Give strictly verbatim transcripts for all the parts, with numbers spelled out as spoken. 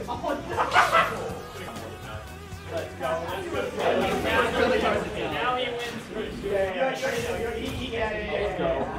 Now he wins. Yeah, yeah,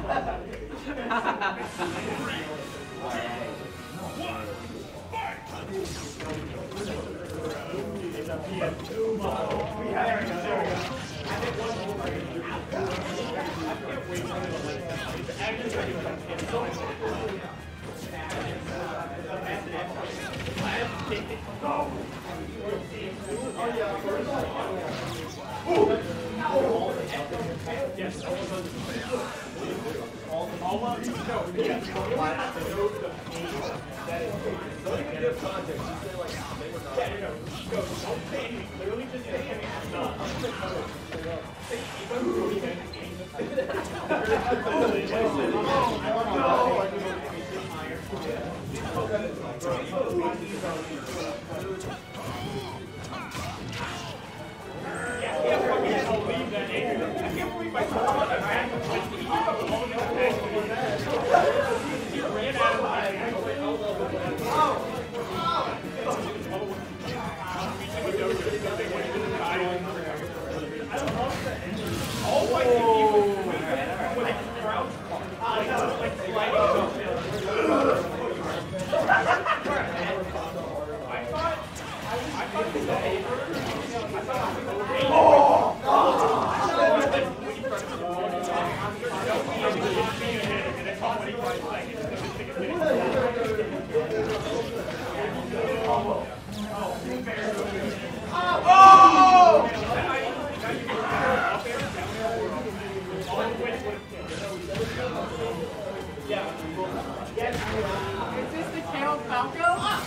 Is this the Carol Falco?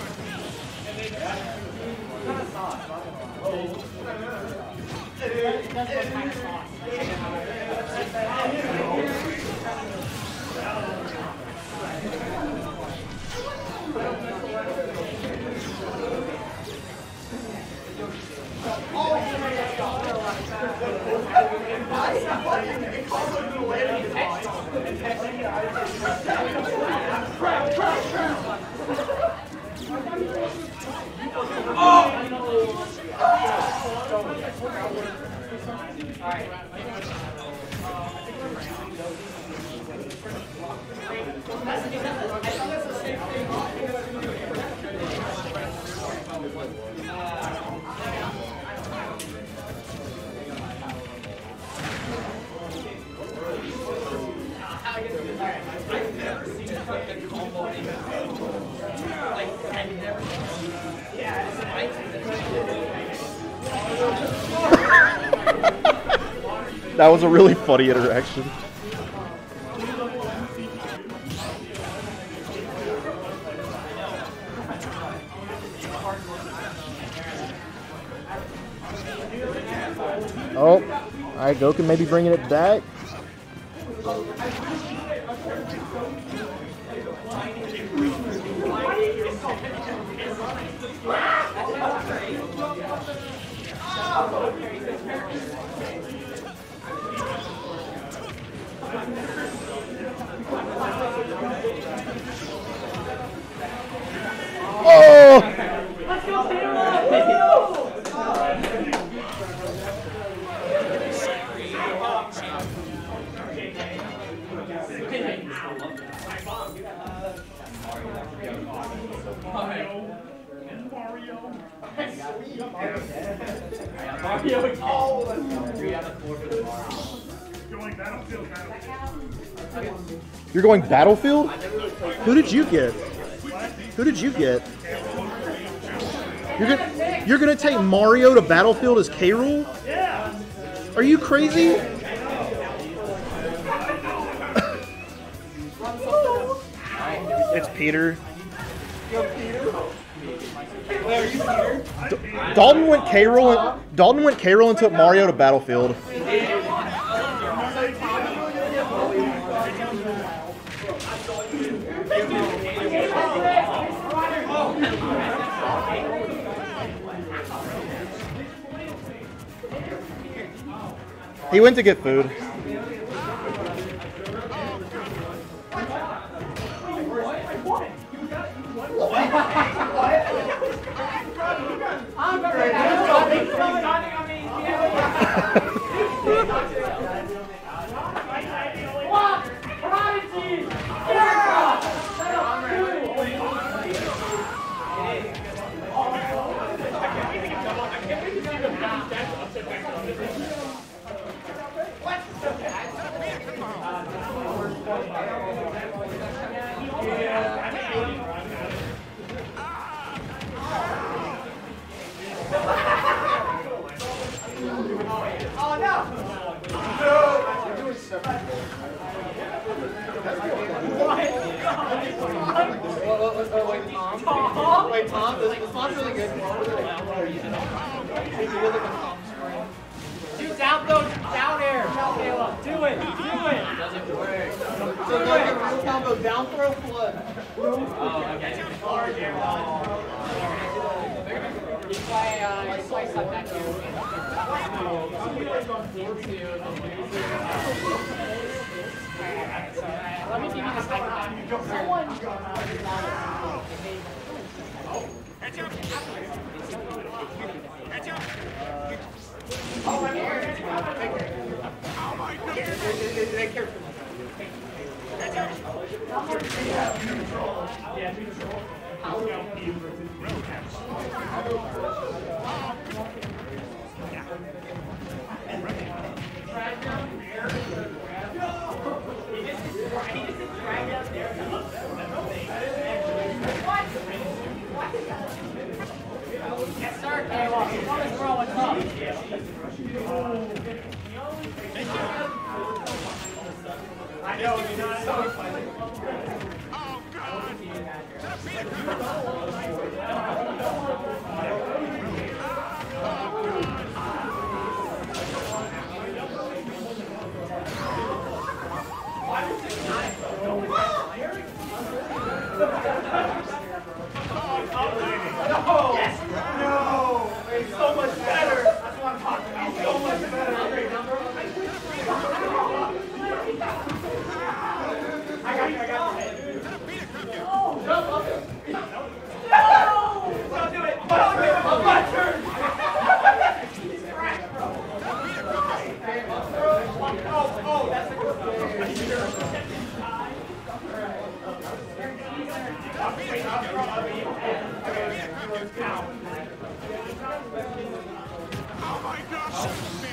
It does look kind of sauce. That was a really funny interaction. Oh, all right, Goku maybe bringing it back. Oh! Let's go, Peter! Mario. Oh, three out of four for the Mario. Going Battlefield, Battlefield. You're going Battlefield? Who did you get? Who did you get? You're gonna you're gonna take Mario to Battlefield as K. Rool? Yeah. Are you crazy? It's Peter. D Dalton went K. Rool and Dalton went K. Rool and took Mario to Battlefield. He went to get food. The spawn's really good. Do down throw, down air. Caleb. Do it. Do it. Doesn't work. So do it. Real combo. Down throw flood. Oh, okay. You play, uh, you play something that you. Let me give you the second one. Someone. Oh my God. Yes, sir. Hey, well, what is wrong with up? I know, you're not so excited. Oh, God. No! Yes! No! It's so much better! That's what I'm talking about. So much better! I got you, I got you. No! Jump up! No! Don't do it! Don't do it! On my turn! Oh, oh, that's a good one. Oh my gosh!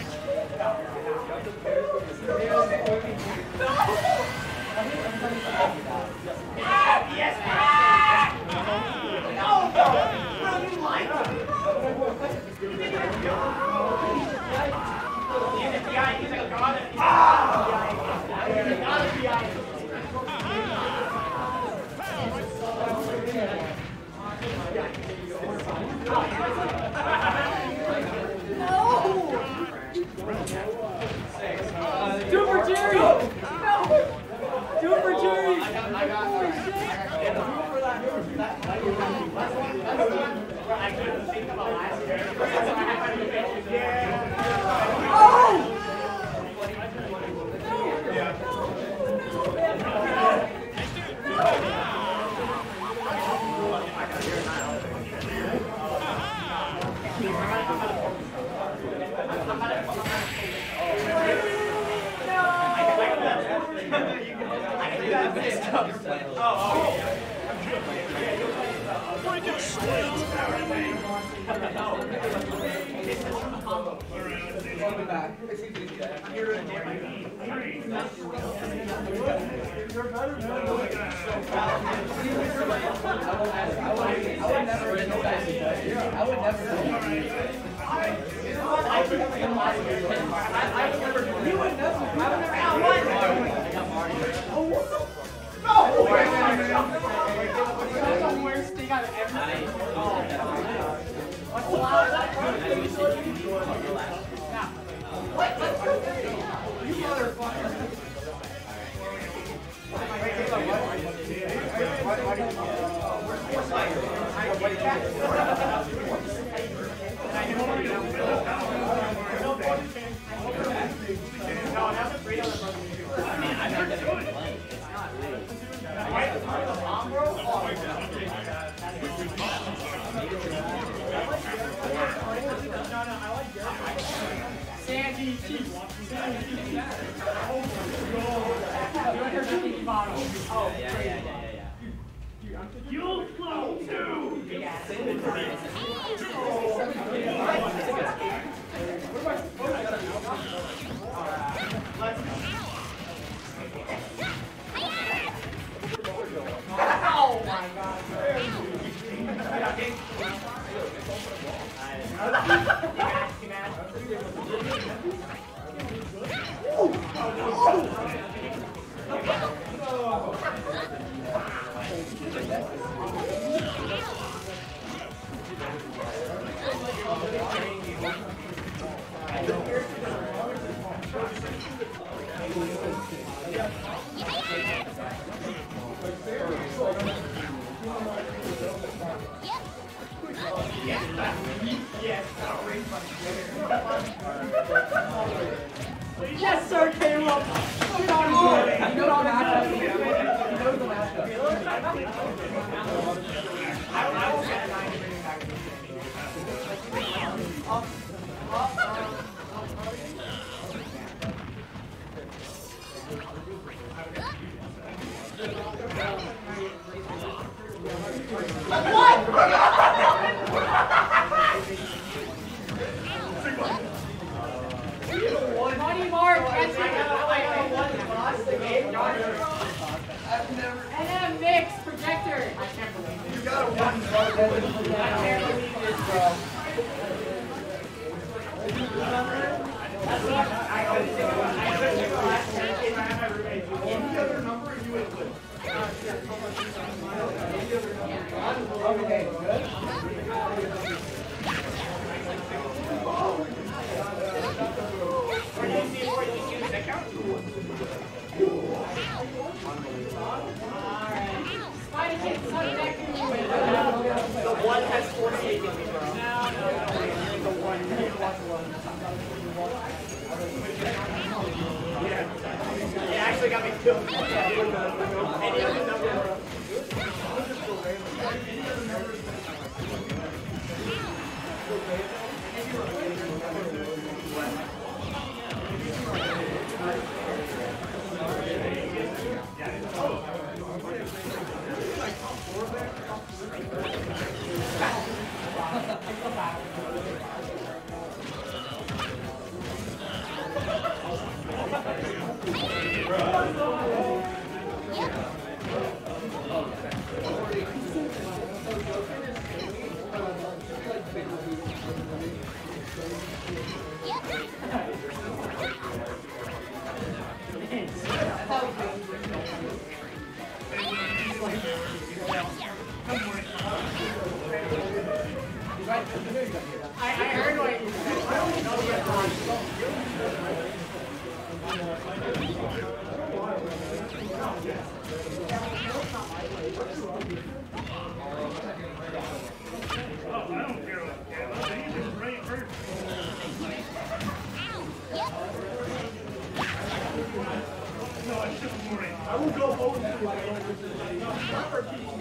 Yes! No! No! You like it? He's a P I. He's like a god. Ah! He's a god of P I. Do it for Jerry! No! Do it for Jerry! Holy shit! I couldn't think about last year. Oh! You'll flow too! Oh my God. Yes, sir, Caleb. Put on his way. You know the matchup. You know the matchup. I will get a nine to bring it back. Up, up, up. Money Mark, that's and then mix projector. I can't believe it. You got a one, bro. I can't believe this, bro. That's what I couldn't think of. I couldn't think of last time. If I had my roommate, any other number you would put. Okay, good. The one has forty-eight in me, bro. The one, you need to watch the one. Yeah. It actually got me killed. Any other number? I, I heard what you said. I don't know yet. Oh, I don't care what Caleb. He's a great person. No, it's just boring. I will go home.